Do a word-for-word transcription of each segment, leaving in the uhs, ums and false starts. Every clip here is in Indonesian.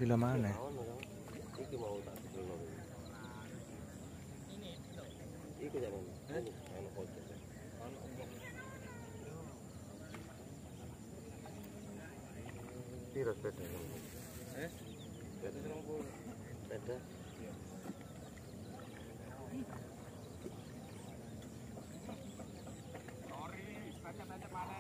Bila mana? Iki mau tak sebelum. Iku jangan. Ono foto. Ono ombok. Piro sepeda? Eh? Sepeda serongko. Sepeda. Sorry, sepeda-sepeda mana?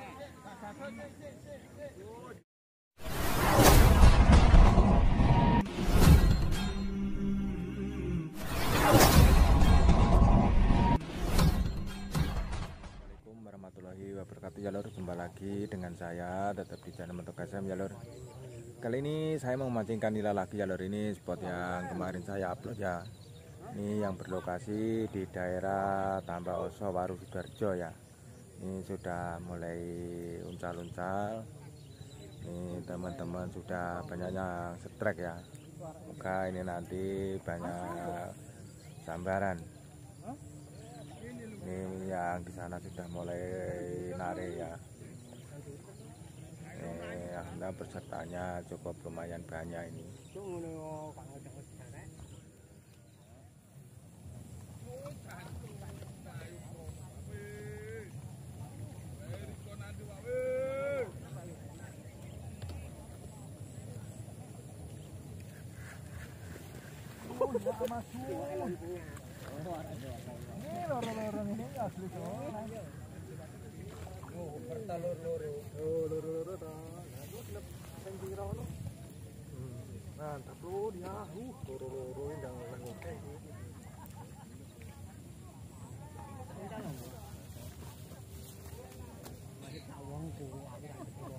Warahmatullahi wabarakatuh ya lor, jumpa lagi dengan saya tetap di channel Mentok S M ya lor. Kali ini saya mau memancingkan nila lagi ya lor. Ini spot yang kemarin saya upload ya. Ini yang berlokasi di daerah Tambak Oso Waru Sidoarjo ya. Ini sudah mulai uncal-uncal. Ini teman-teman sudah banyak yang setrek ya. Semoga ini nanti banyak sambaran. Ini yang di sana sudah mulai narik ya. Ini alhamdulillah pesertanya cukup lumayan banyak ini. Ini loro-loro ini asli kok. Oh, bertelur-loro. Oh, loro-loro ta. Sing pira ono? Hmm. Mantap lho dia. Uh, loro-loro ndang nang oke iki. Masih tawangku aku tak kira.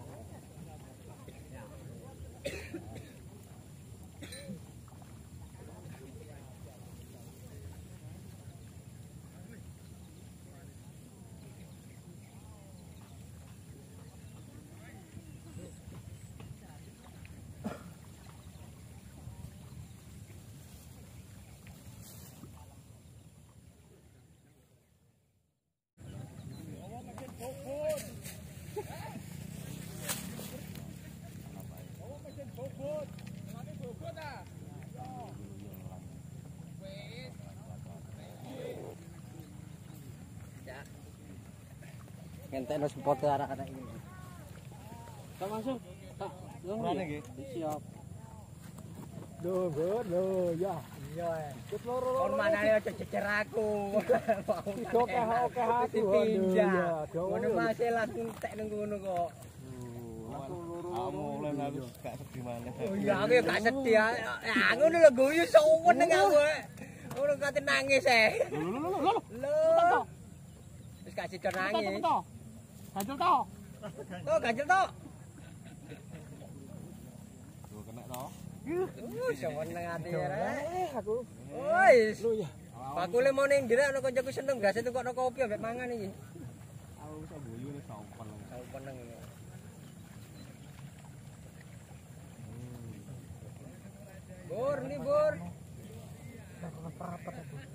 Ngenteni spot arek-arek iki. Tak masuk. Tak. Ora niki. Siap. Lho, lho, ya. Iya. Wis loro-loro. Kon manane aja jejer aku. Oke, oke aku. Pindah. Ngono masih langsung tek nang ngono kok. Kamu oleh aku gak sedih maneh. Oh iya, aku gak sedih. Ya ngono lho guyu sowen nang aku. Ngono kate nangis e. Lho, lho, lho. Wis gak sido nangis. Ganjel to? Oh, ganjel to. Tuh kena to. Uh, sowen nang ati arek aku. Wis. Lho ya. Bakule mau ning ndirek ana kancaku seneng gase tukokno kopi ambek mangan iki. Aku iso guyu wis saupen. Saupen nang ngene. Bor, ini bor. Apa-apa aku.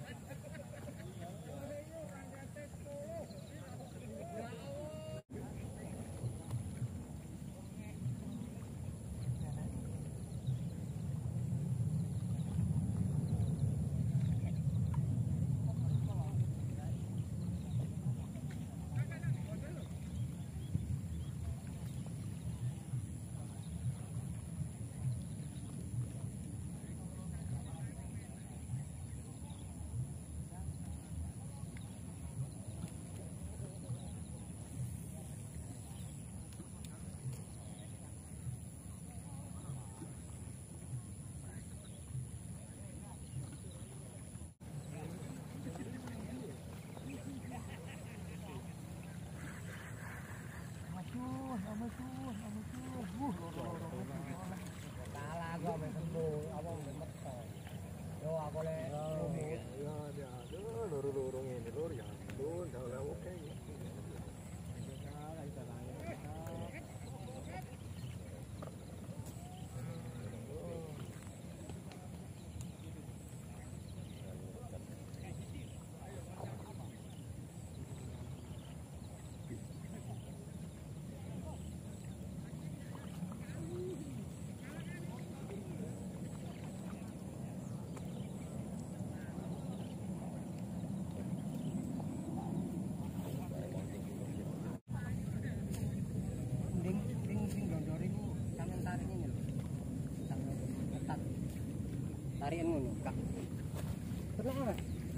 tarian ngono, Kak. Tenang.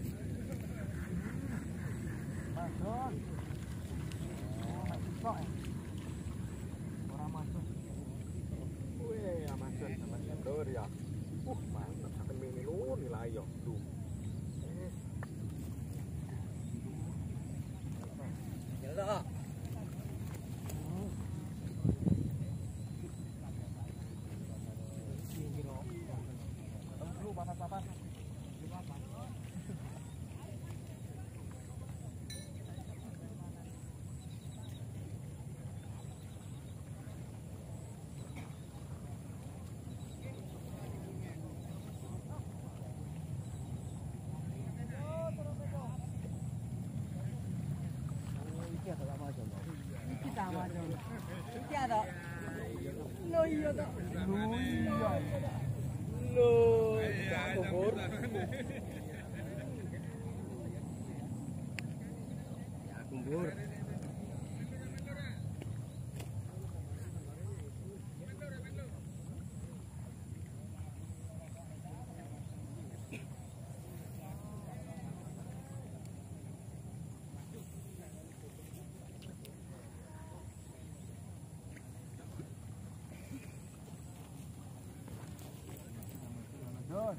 Masuk. Masuk. Ora masuk. Wih, amasan, amasan dor ya. Uh, mantap sampai mini lu nilai yo. Duh. Jelek. Kita sama aja. Iki ada. Lo iya toh. Lo iya. Lo aku bor. Ya aku bor. Don.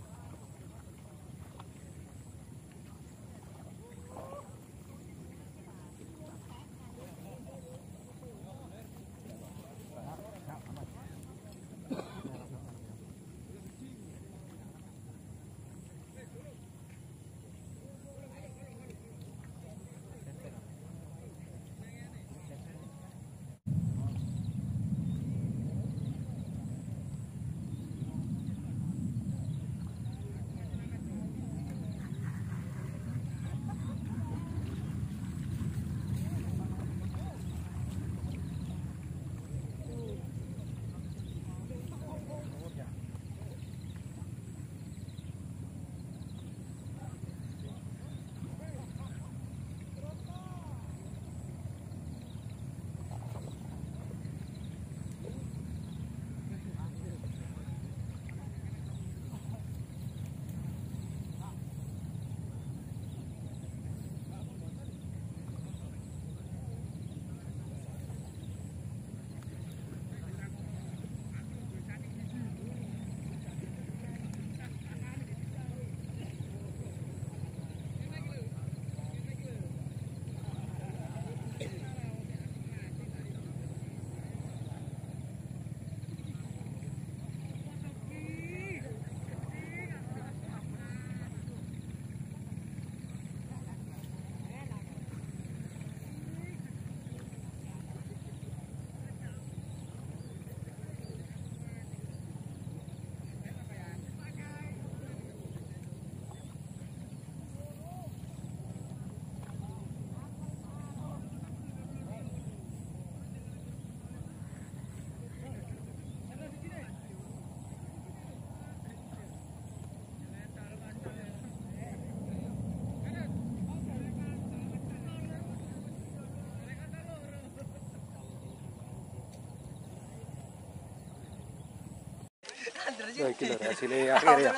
Nah, iki lho hasilnya akhir ya.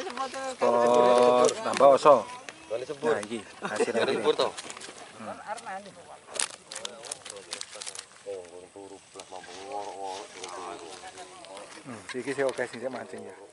Oh, tambah oso. Nah, iki hasil akhir. Hmm, iki sih oke sih mancing ya.